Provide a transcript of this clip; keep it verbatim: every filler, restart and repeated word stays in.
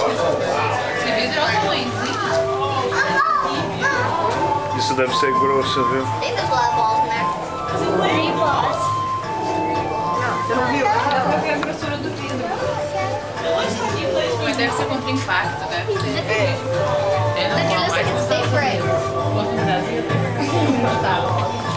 Esse vidro é o tamanhozinho. Isso deve ser grosso, viu? Tem das balls, né? Three balls. Você não viu? Aqui dá pra ver a grossura do vidro. Mas deve ser contra impacto, deve ser. É. É, não Look pode at mais. this, it's safe for it. Oportunidade. Não tá.